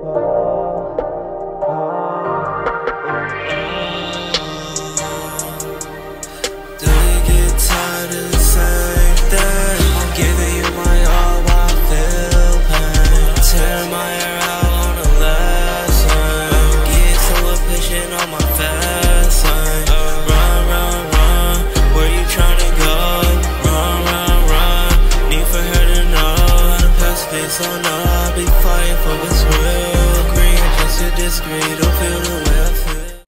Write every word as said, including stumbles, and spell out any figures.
Do you get tired of the same thing?